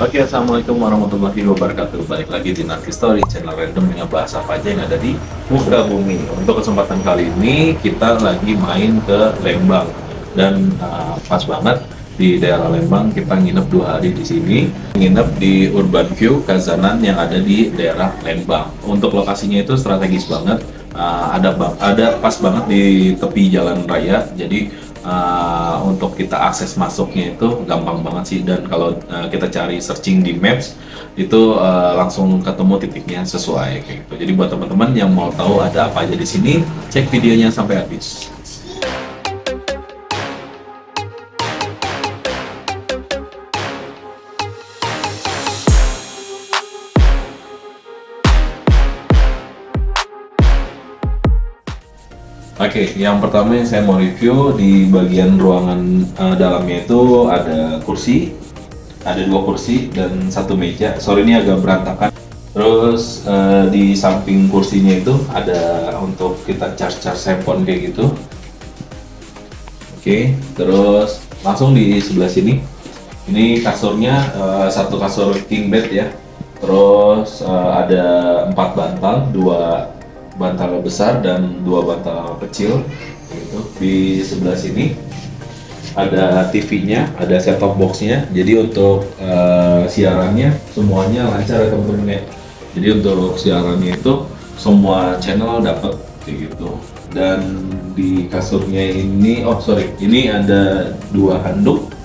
Oke, assalamualaikum warahmatullahi wabarakatuh. Balik lagi di Narki Story, channel random yang ngebahas apa aja yang ada di muka bumi. Untuk kesempatan kali ini kita lagi main ke Lembang dan pas banget di daerah Lembang kita nginep 2 hari di sini. Nginep di Urban View Kazanan yang ada di daerah Lembang. Untuk lokasinya itu strategis banget, ada pas banget di tepi jalan raya. Jadi untuk kita akses masuknya itu gampang banget sih, dan kalau kita cari searching di Maps itu langsung ketemu titiknya sesuai kayak gitu. Jadi buat teman-teman yang mau tahu ada apa aja di sini, cek videonya sampai habis. Oke, yang pertama yang saya mau review di bagian ruangan dalamnya itu ada kursi, ada 2 kursi dan 1 meja. Sorry ini agak berantakan. Terus di samping kursinya itu ada untuk kita charge handphone kayak gitu. Oke, terus langsung di sebelah sini. Ini kasurnya 1 kasur king bed ya. Terus ada 4 bantal, 2 bantal besar dan 2 bantal kecil gitu. Di sebelah sini ada TV-nya, ada set-top box-nya. Jadi untuk siarannya semuanya lancar ya teman-teman ya. Jadi untuk siarannya itu semua channel dapat kayak gitu. Dan di kasurnya ini, ini ada 2 handuk,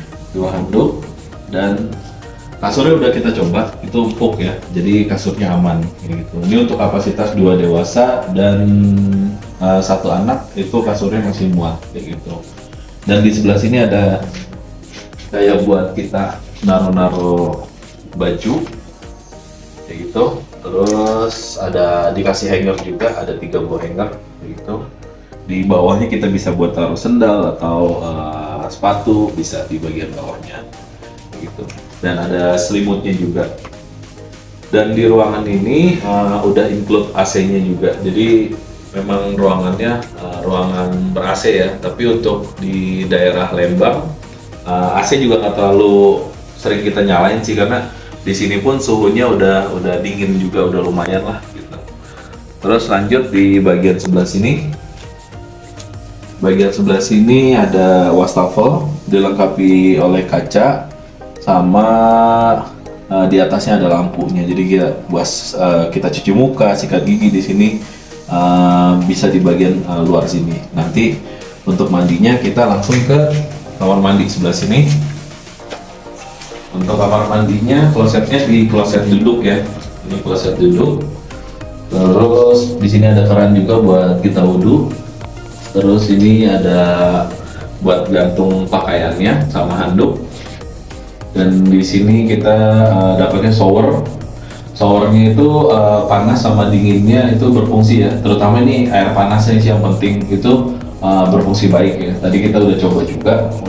dan kasurnya udah kita coba, itu empuk ya, jadi kasurnya aman gitu. Ini untuk kapasitas 2 dewasa dan 1 anak, itu kasurnya masih muat kayak gitu. Dan di sebelah sini ada kayak buat kita naruh baju kayak gitu. Terus ada dikasih hanger juga, ada 3 buah hanger kayak gitu. Di bawahnya kita bisa buat taruh sendal atau sepatu, bisa di bagian bawahnya gitu. Dan ada selimutnya juga. Dan di ruangan ini udah include AC-nya juga. Jadi memang ruangannya ruangan ber-AC ya. Tapi untuk di daerah Lembang AC juga nggak terlalu sering kita nyalain sih, karena di sini pun suhunya udah dingin juga, udah lumayan lah gitu. Terus lanjut di bagian sebelah sini. Bagian sebelah sini ada wastafel dilengkapi oleh kaca, sama di atasnya ada lampunya. Jadi kita cuci muka, sikat gigi di sini bisa di bagian luar sini. Nanti untuk mandinya kita langsung ke kamar mandi sebelah sini. Untuk kamar mandinya, klosetnya di kloset duduk ya. Ini kloset duduk. Terus di sini ada keran juga buat kita wudhu. Terus ini ada buat gantung pakaiannya sama handuk. Dan di sini kita dapatnya shower. Showernya itu panas sama dinginnya itu berfungsi ya. Terutama ini air panasnya sih yang penting, itu berfungsi baik ya. Tadi kita udah coba juga,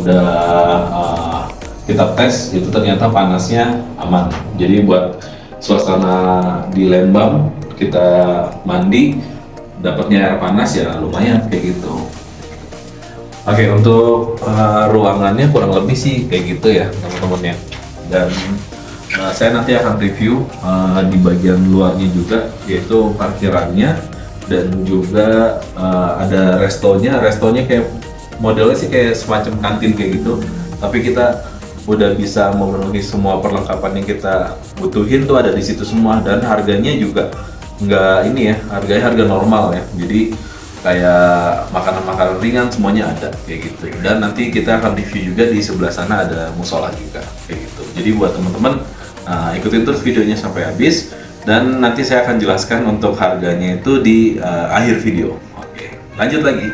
kita tes, itu ternyata panasnya aman. Jadi buat suasana di Lembang kita mandi dapatnya air panas ya lumayan kayak gitu. Oke, untuk ruangannya kurang lebih sih kayak gitu ya teman-teman ya. Dan saya nanti akan review di bagian luarnya juga, yaitu parkirannya, dan juga ada restonya. Restonya kayak modelnya sih kayak semacam kantin kayak gitu, tapi kita udah bisa memenuhi semua perlengkapan yang kita butuhin tuh ada di situ semua. Dan harganya juga nggak ini ya, harganya harga normal ya. Jadi kayak makanan-makanan ringan semuanya ada kayak gitu. Dan nanti kita akan review juga di sebelah sana ada musola juga kayak gitu. Jadi buat teman-teman ikutin terus videonya sampai habis, dan nanti saya akan jelaskan untuk harganya itu di akhir video. Oke, lanjut lagi.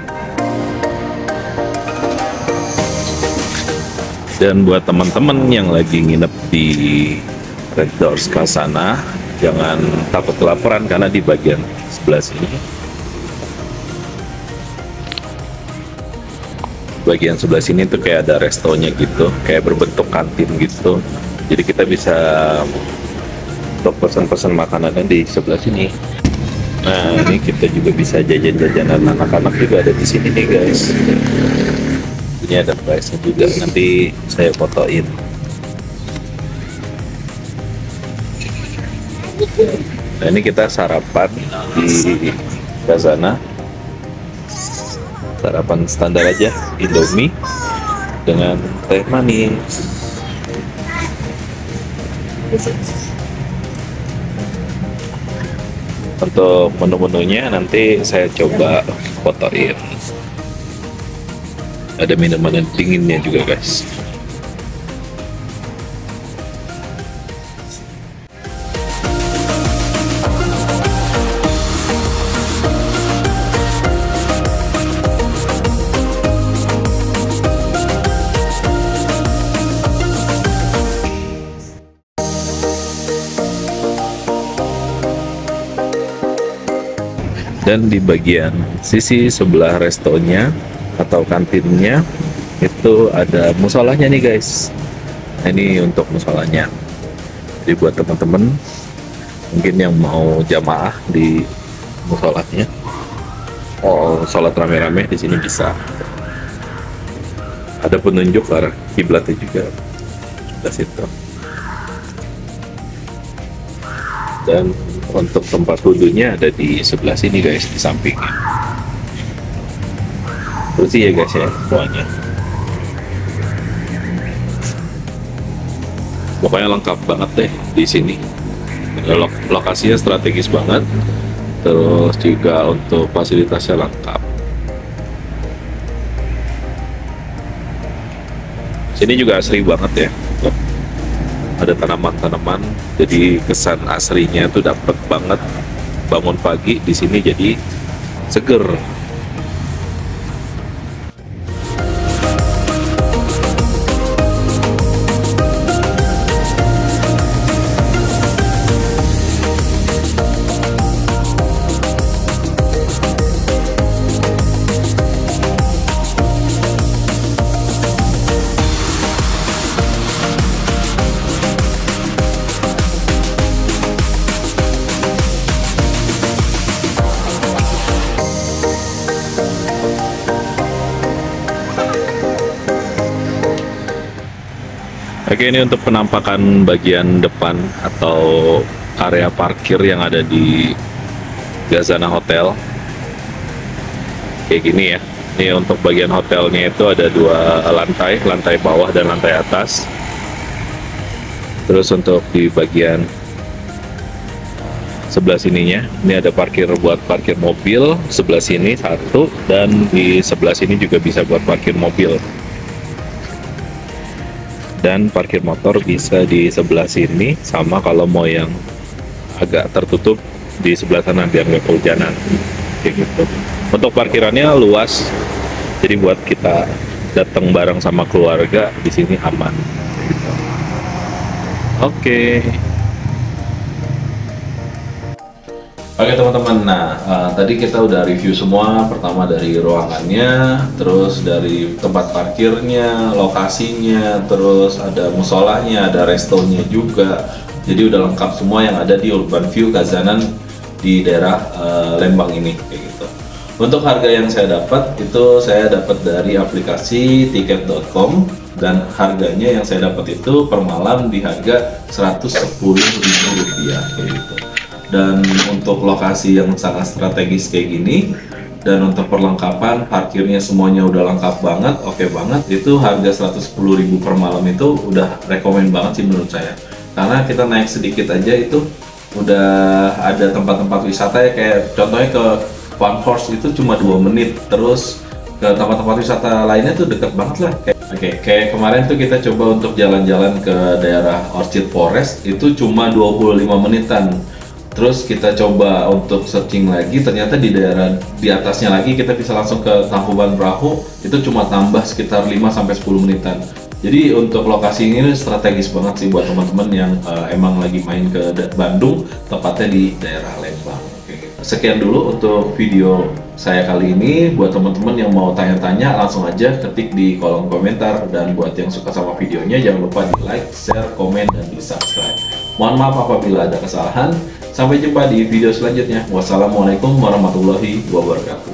Dan buat teman-teman yang lagi nginep di Red Doors Kasana, jangan takut kelaparan karena di bagian sebelah sini, tuh kayak ada restonya gitu, kayak berbentuk kantin gitu. Jadi kita bisa untuk pesan-pesan makanannya di sebelah sini. Nah, ini kita juga bisa jajan-jajanan anak-anak juga ada di sini nih guys. Ini ada price-nya juga, nanti saya fotoin. Nah ini kita sarapan di Gazana, sarapan standar aja, Indomie dengan teh manis. Untuk menu-menunya nanti saya coba fotoin. Ada minuman dinginnya juga guys. Dan di bagian sisi sebelah restonya atau kantinnya itu ada musolanya nih guys. Nah, ini untuk musolanya. Jadi buat teman-teman mungkin yang mau jamaah di musolanya, sholat rame-rame di sini bisa. Ada penunjuk arah kiblatnya juga di situ. Dan untuk tempat wudhunya ada di sebelah sini guys, di sampingnya. Bersih ya guys ya semuanya. Pokoknya lengkap banget deh di sini. Lokasinya strategis banget. Terus juga untuk fasilitasnya lengkap. Sini juga asri banget ya. Ada tanaman-tanaman, jadi kesan asrinya tuh dapet banget. Bangun pagi di sini jadi seger. Oke, ini untuk penampakan bagian depan atau area parkir yang ada di Gazana Hotel. Kayak gini ya. Ini untuk bagian hotelnya itu ada dua lantai, lantai bawah dan lantai atas. Terus untuk di bagian sebelah sininya, ini ada parkir buat parkir mobil, sebelah sini satu, dan di sebelah sini juga bisa buat parkir mobil. Dan parkir motor bisa di sebelah sini, sama kalau mau yang agak tertutup di sebelah sana biar nggak kehujanan kayak gitu. Untuk parkirannya luas, jadi buat kita datang bareng sama keluarga di sini aman gitu. Oke teman-teman, nah tadi kita udah review semua, pertama dari ruangannya, terus dari tempat parkirnya, lokasinya, terus ada musolanya, ada restonya juga. Jadi udah lengkap semua yang ada di Urban View Gazanan di daerah Lembang ini kayak gitu. Untuk harga yang saya dapat itu saya dapat dari aplikasi tiket.com, dan harganya yang saya dapat itu per malam di harga Rp110.000 kayak gitu. Dan untuk lokasi yang sangat strategis kayak gini, dan untuk perlengkapan parkirnya semuanya udah lengkap banget, oke banget, itu harga 110.000 per malam itu udah rekomen banget sih menurut saya. Karena kita naik sedikit aja itu udah ada tempat-tempat wisata ya, kayak contohnya ke Fun Horse itu cuma 2 menit, terus ke tempat-tempat wisata lainnya tuh deket banget lah. Kayak kemarin tuh kita coba untuk jalan-jalan ke daerah Orchid Forest itu cuma 25 menitan. Terus kita coba untuk searching lagi, ternyata di daerah di atasnya lagi kita bisa langsung ke Tangkuban Perahu, itu cuma tambah sekitar 5-10 menitan. Jadi untuk lokasi ini strategis banget sih buat teman-teman yang emang lagi main ke Bandung, tepatnya di daerah Lembang. Sekian dulu untuk video saya kali ini. Buat teman-teman yang mau tanya-tanya langsung aja ketik di kolom komentar, dan buat yang suka sama videonya jangan lupa di like, share, komen, dan di subscribe. Mohon maaf apabila ada kesalahan. Sampai jumpa di video selanjutnya. Wassalamualaikum warahmatullahi wabarakatuh.